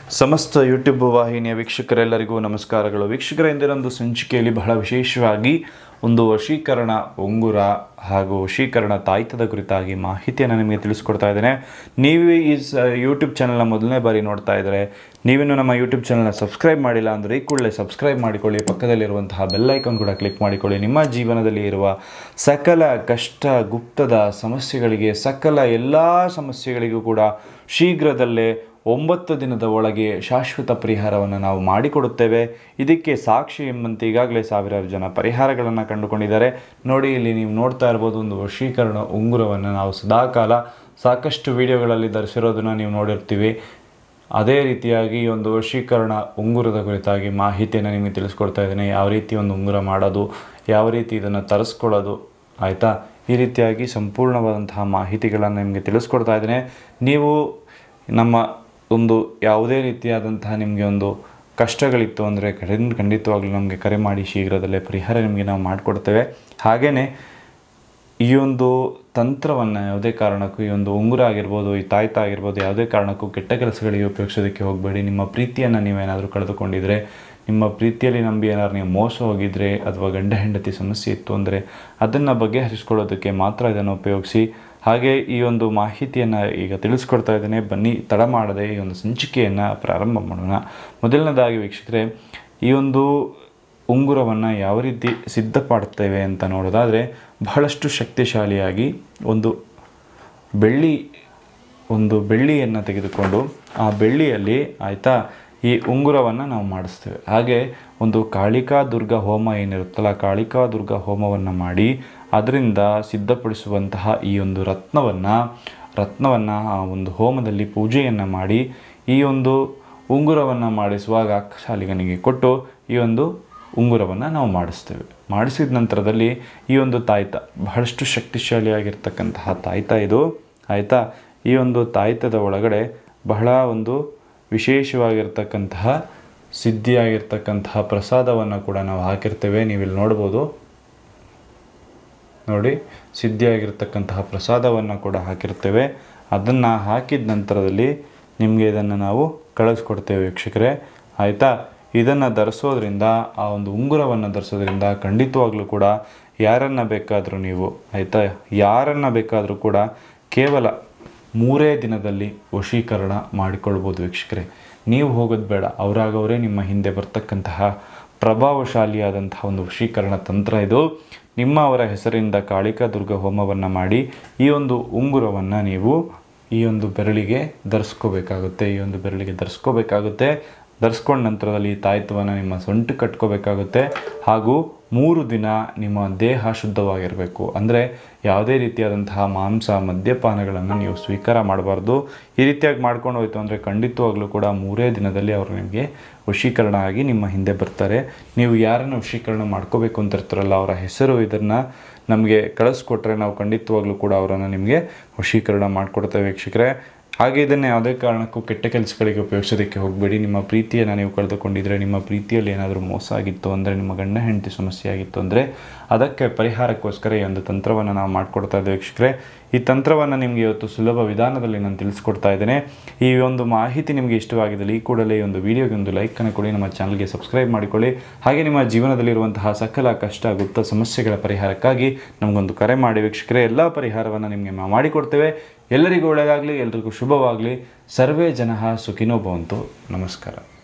ಸಮಸ್ತ ಯೂಟ್ಯೂಬ್ ವಾಹಿನಿಯ ವೀಕ್ಷಕರೆಲ್ಲರಿಗೂ ನಮಸ್ಕಾರಗಳು. ವೀಕ್ಷಕರ, ಇಂದಿನೊಂದು ಸಂಚಿಕೆಯಲ್ಲಿ ಬಹಳ ವಿಶೇಷವಾಗಿ ಒಂದು ವಶೀಕರಣ ಉಂಗುರ ಹಾಗೂ ವಶೀಕರಣ ತಾಯ್ತದ ಕುರಿತಾಗಿ ಮಾಹಿತಿಯನ್ನು ನಿಮಗೆ ತಿಳಿಸ್ಕೊಡ್ತಾ ಇದ್ದೇನೆ. ನೀವು ಈ ಯೂಟ್ಯೂಬ್ ಚಾನಲ್ನ ಮೊದಲನೇ ಬಾರಿ ನೋಡ್ತಾ ಇದ್ದರೆ, ನೀವಿನ್ನು ನಮ್ಮ ಯೂಟ್ಯೂಬ್ ಚಾನಲ್ನ ಸಬ್ಸ್ಕ್ರೈಬ್ ಮಾಡಿಲ್ಲ ಅಂದರೆ ಈ ಕೂಡಲೇ ಸಬ್ಸ್ಕ್ರೈಬ್ ಮಾಡಿಕೊಳ್ಳಿ. ಪಕ್ಕದಲ್ಲಿರುವಂತಹ ಬೆಲ್ ಐಕಾನ್ ಕೂಡ ಕ್ಲಿಕ್ ಮಾಡಿಕೊಳ್ಳಿ. ನಿಮ್ಮ ಜೀವನದಲ್ಲಿ ಇರುವ ಸಕಲ ಕಷ್ಟ ಗುಪ್ತದ ಸಮಸ್ಯೆಗಳಿಗೆ, ಸಕಲ ಎಲ್ಲ ಸಮಸ್ಯೆಗಳಿಗೂ ಕೂಡ ಶೀಘ್ರದಲ್ಲೇ 9 ದಿನದ ಒಳಗೆ ಶಾಶ್ವತ ಪರಿಹಾರವನ್ನು ನಾವು ಮಾಡಿಕೊಡುತ್ತೇವೆ. ಇದಕ್ಕೆ ಸಾಕ್ಷಿ ಎಂಬಂತೆ ಈಗಾಗಲೇ ಸಾವಿರಾರು ಜನ ಪರಿಹಾರಗಳನ್ನು ಕಂಡುಕೊಂಡಿದ್ದಾರೆ. ನೋಡಿ, ಇಲ್ಲಿ ನೀವು ನೋಡ್ತಾ ಇರ್ಬೋದು, ಒಂದು ವಶೀಕರಣ ಉಂಗುರವನ್ನು ನಾವು ಸದಾಕಾಲ ಸಾಕಷ್ಟು ವಿಡಿಯೋಗಳಲ್ಲಿ ಧರಿಸಿರೋದನ್ನು ನೀವು ನೋಡಿರ್ತೀವಿ. ಅದೇ ರೀತಿಯಾಗಿ ಒಂದು ವಶೀಕರಣ ಉಂಗುರದ ಕುರಿತಾಗಿ ಮಾಹಿತಿಯನ್ನು ನಿಮಗೆ ತಿಳಿಸ್ಕೊಡ್ತಾ ಇದ್ದೇನೆ. ಯಾವ ರೀತಿ ಒಂದು ಉಂಗುರ ಮಾಡೋದು, ಯಾವ ರೀತಿ ಇದನ್ನು ತರಿಸ್ಕೊಳ್ಳೋದು, ಆಯಿತಾ? ಈ ರೀತಿಯಾಗಿ ಸಂಪೂರ್ಣವಾದಂತಹ ಮಾಹಿತಿಗಳನ್ನು ನಿಮಗೆ ತಿಳಿಸ್ಕೊಡ್ತಾ ಇದ್ದೇನೆ. ನೀವು ನಮ್ಮ ಒಂದು ಯಾವುದೇ ರೀತಿಯಾದಂತಹ ನಿಮಗೆ ಒಂದು ಕಷ್ಟಗಳಿತ್ತು ಅಂದರೆ ಖಂಡಿತವಾಗ್ಲೂ ನಮಗೆ ಕರೆ ಮಾಡಿ ಶೀಘ್ರದಲ್ಲೇ ಪರಿಹಾರ ನಿಮಗೆ ನಾವು ಮಾಡಿಕೊಡ್ತೇವೆ. ಹಾಗೆಯೇ ಈ ಒಂದು ತಂತ್ರವನ್ನು ಯಾವುದೇ ಕಾರಣಕ್ಕೂ, ಈ ಒಂದು ಉಂಗುರ ಆಗಿರ್ಬೋದು, ಈ ತಾಯ್ತ ಆಗಿರ್ಬೋದು, ಯಾವುದೇ ಕಾರಣಕ್ಕೂ ಕೆಟ್ಟ ಕೆಲಸಗಳಿಗೆ ಉಪಯೋಗಿಸೋದಕ್ಕೆ ಹೋಗಬೇಡಿ. ನಿಮ್ಮ ಪ್ರೀತಿಯನ್ನು ನೀವೇನಾದರೂ ಕಳೆದುಕೊಂಡಿದ್ರೆ, ನಿಮ್ಮ ಪ್ರೀತಿಯಲ್ಲಿ ನಂಬಿ ಏನಾದ್ರು ನೀವು ಮೋಸ ಹೋಗಿದ್ರೆ, ಅಥವಾ ಗಂಡ ಹೆಂಡತಿ ಸಮಸ್ಯೆ ಇತ್ತು ಅಂದರೆ ಅದನ್ನು ಬಗೆಹರಿಸ್ಕೊಳ್ಳೋದಕ್ಕೆ ಮಾತ್ರ ಇದನ್ನು ಉಪಯೋಗಿಸಿ. ಹಾಗೆ ಈ ಒಂದು ಮಾಹಿತಿಯನ್ನು ಈಗ ತಿಳಿಸ್ಕೊಡ್ತಾ ಇದ್ದೇನೆ. ಬನ್ನಿ, ತಡ ಮಾಡದೆ ಈ ಒಂದು ಸಂಚಿಕೆಯನ್ನು ಪ್ರಾರಂಭ ಮಾಡೋಣ. ಮೊದಲನೇದಾಗಿ ವೀಕ್ಷಕರೇ, ಈ ಒಂದು ಉಂಗುರವನ್ನು ಯಾವ ರೀತಿ ಸಿದ್ಧಪಡ್ತೇವೆ ಅಂತ ನೋಡೋದಾದರೆ, ಬಹಳಷ್ಟು ಶಕ್ತಿಶಾಲಿಯಾಗಿ ಒಂದು ಬೆಳ್ಳಿಯನ್ನು ತೆಗೆದುಕೊಂಡು ಆ ಬೆಳ್ಳಿಯಲ್ಲಿ, ಆಯಿತಾ, ಈ ಉಂಗುರವನ್ನು ನಾವು ಮಾಡಿಸ್ತೇವೆ. ಹಾಗೆ ಒಂದು ಕಾಳಿಕಾ ದುರ್ಗಾ ಹೋಮ ಏನಿರುತ್ತಲ್ಲ, ಕಾಳಿಕಾ ದುರ್ಗಾ ಹೋಮವನ್ನು ಮಾಡಿ ಅದರಿಂದ ಸಿದ್ಧಪಡಿಸುವಂತಹ ಈ ಒಂದು ರತ್ನವನ್ನು ಆ ಒಂದು ಹೋಮದಲ್ಲಿ ಪೂಜೆಯನ್ನು ಮಾಡಿ ಈ ಒಂದು ಉಂಗುರವನ್ನು ಮಾಡಿಸುವಾಗ ಶಾಲಿಗನಿಗೆ ಕೊಟ್ಟು ಈ ಒಂದು ಉಂಗುರವನ್ನು ನಾವು ಮಾಡಿಸ್ತೇವೆ. ಮಾಡಿಸಿದ ನಂತರದಲ್ಲಿ ಈ ಒಂದು ತಾಯ್ತ ಬಹಳಷ್ಟು ಶಕ್ತಿಶಾಲಿಯಾಗಿರ್ತಕ್ಕಂತಹ ತಾಯ್ತ ಇದು, ಆಯಿತಾ? ಈ ಒಂದು ತಾಯ್ತದ ಒಳಗಡೆ ಬಹಳ ಒಂದು ವಿಶೇಷವಾಗಿರ್ತಕ್ಕಂತಹ ಸಿದ್ಧಿಯಾಗಿರ್ತಕ್ಕಂತಹ ಪ್ರಸಾದವನ್ನು ಕೂಡ ನಾವು ಹಾಕಿರ್ತೇವೆ. ನೀವಿಲ್ಲಿ ನೋಡ್ಬೋದು, ನೋಡಿ, ಸಿದ್ಧಿಯಾಗಿರ್ತಕ್ಕಂತಹ ಪ್ರಸಾದವನ್ನು ಕೂಡ ಹಾಕಿರ್ತೇವೆ. ಅದನ್ನು ಹಾಕಿದ ನಂತರದಲ್ಲಿ ನಿಮಗೆ ಇದನ್ನು ನಾವು ಕಳಿಸ್ಕೊಡ್ತೇವೆ ವೀಕ್ಷಕರೇ, ಆಯಿತಾ? ಇದನ್ನು ಧರಿಸೋದ್ರಿಂದ, ಆ ಒಂದು ಉಂಗುರವನ್ನು ಧರಿಸೋದ್ರಿಂದ ಖಂಡಿತವಾಗ್ಲೂ ಕೂಡ ಯಾರನ್ನು ಬೇಕಾದರೂ ನೀವು, ಆಯಿತಾ, ಯಾರನ್ನು ಬೇಕಾದರೂ ಕೂಡ ಕೇವಲ 3 ದಿನದಲ್ಲಿ ವಶೀಕರಣ ಮಾಡಿಕೊಳ್ಬೋದು ವೀಕ್ಷಕರೇ. ನೀವು ಹೋಗೋದು ಬೇಡ, ಅವರಾಗವರೇ ನಿಮ್ಮ ಹಿಂದೆ ಬರ್ತಕ್ಕಂತಹ ಪ್ರಭಾವಶಾಲಿಯಾದಂತಹ ಒಂದು ವಶೀಕರಣ ತಂತ್ರ ಇದು. ಅವರ ಹೆಸರಿಂದ ಕಾಳಿಕಾ ದುರ್ಗಾ ಹೋಮವನ್ನು ಮಾಡಿ ಈ ಒಂದು ಉಂಗುರವನ್ನು ನೀವು ಈ ಒಂದು ಬೆರಳಿಗೆ ಧರಿಸ್ಕೋಬೇಕಾಗುತ್ತೆ. ಧರಿಸ್ಕೊಂಡ ನಂತರದಲ್ಲಿ ತಾಯ್ತವನ್ನು ನಿಮ್ಮ ಸೊಂಟು ಕಟ್ಕೋಬೇಕಾಗುತ್ತೆ. ಹಾಗೂ 3 ದಿನ ನಿಮ್ಮ ದೇಹ ಶುದ್ಧವಾಗಿರಬೇಕು. ಅಂದರೆ ಯಾವುದೇ ರೀತಿಯಾದಂತಹ ಮಾಂಸ, ಮದ್ಯಪಾನಗಳನ್ನು ನೀವು ಸ್ವೀಕಾರ ಮಾಡಬಾರ್ದು. ಈ ರೀತಿಯಾಗಿ ಮಾಡ್ಕೊಂಡು ಹೋಯಿತು ಅಂದರೆ ಖಂಡಿತವಾಗ್ಲೂ ಕೂಡ 3 ದಿನದಲ್ಲಿ ಅವರು ನಿಮಗೆ ವಶೀಕರಣ ಆಗಿ ನಿಮ್ಮ ಹಿಂದೆ ಬರ್ತಾರೆ. ನೀವು ಯಾರನ್ನು ವಶೀಕರಣ ಮಾಡ್ಕೋಬೇಕು ಅಂತ ಇರ್ತಾರಲ್ಲ, ಅವರ ಹೆಸರು ಇದನ್ನು ನಮಗೆ ಕಳಿಸ್ಕೊಟ್ರೆ ನಾವು ಖಂಡಿತವಾಗ್ಲೂ ಕೂಡ ಅವರನ್ನು ನಿಮಗೆ ವಶೀಕರಣ ಮಾಡಿಕೊಡ್ತೇವೆ ವೀಕ್ಷಕರೇ. ಹಾಗೆ ಇದನ್ನು ಯಾವುದೇ ಕಾರಣಕ್ಕೂ ಕೆಟ್ಟ ಕೆಲಸಗಳಿಗೆ ಉಪಯೋಗಿಸೋದಕ್ಕೆ ಹೋಗಬೇಡಿ. ನಿಮ್ಮ ಪ್ರೀತಿಯನ್ನು ನೀವು ಕಳೆದುಕೊಂಡಿದ್ದರೆ, ನಿಮ್ಮ ಪ್ರೀತಿಯಲ್ಲಿ ಏನಾದರೂ ಮೋಸ ಆಗಿತ್ತು ಅಂದರೆ, ನಿಮ್ಮ ಗಂಡ ಹೆಂಡತಿ ಸಮಸ್ಯೆ ಆಗಿತ್ತು ಅಂದರೆ ಅದಕ್ಕೆ ಪರಿಹಾರಕ್ಕೋಸ್ಕರ ಈ ಒಂದು ತಂತ್ರವನ್ನು ನಾವು ಮಾಡಿಕೊಡ್ತಾ ಇದ್ದೇವೆ ವೀಕ್ಷಕರೇ. ಈ ತಂತ್ರವನ್ನು ನಿಮಗೆ ಇವತ್ತು ಸುಲಭ ವಿಧಾನದಲ್ಲಿ ನಾನು ತಿಳಿಸ್ಕೊಡ್ತಾ ಇದ್ದೇನೆ. ಈ ಒಂದು ಮಾಹಿತಿ ನಿಮಗೆ ಇಷ್ಟವಾಗಿದ್ದಲ್ಲಿ ಈ ಕೂಡಲೇ ಈ ಒಂದು ವಿಡಿಯೋಗೆ ಒಂದು ಲೈಕನ್ನು ಕೊಡಿ, ನಮ್ಮ ಚಾನಲ್ಗೆ ಸಬ್ಸ್ಕ್ರೈಬ್ ಮಾಡಿಕೊಳ್ಳಿ. ಹಾಗೆ ನಿಮ್ಮ ಜೀವನದಲ್ಲಿರುವಂತಹ ಸಕಲ ಕಷ್ಟ ಗುಪ್ತ ಸಮಸ್ಯೆಗಳ ಪರಿಹಾರಕ್ಕಾಗಿ ನಮಗೊಂದು ಕರೆ ಮಾಡಿ ವೀಕ್ಷಕರೇ. ಎಲ್ಲ ಪರಿಹಾರವನ್ನು ನಿಮಗೆ ಮಾಡಿಕೊಡ್ತೇವೆ. ಎಲ್ಲರಿಗೂ ಒಳ್ಳೆಯದಾಗಲಿ, ಎಲ್ಲರಿಗೂ ಶುಭವಾಗಲಿ. ಸರ್ವೇ ಜನಃ ಸುಖಿನೋ ಭವಂತು. ನಮಸ್ಕಾರ.